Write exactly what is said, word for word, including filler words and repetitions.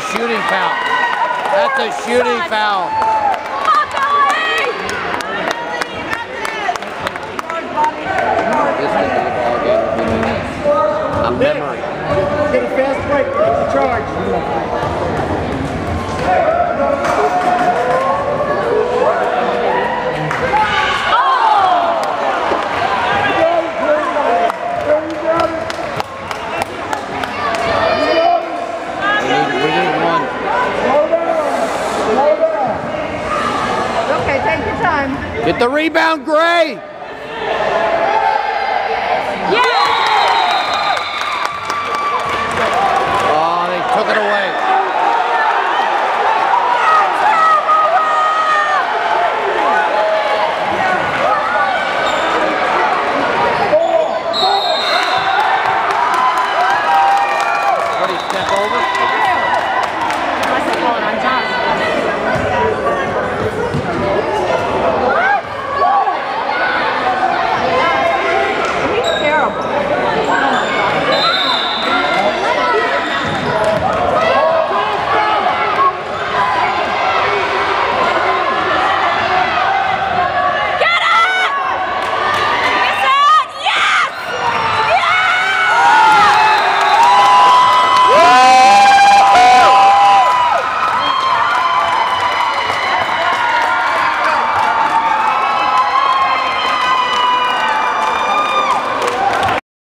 shooting foul. That's a shooting foul. A memory. Get a fast break. It's a charge. Get the rebound, Gray! Yeah!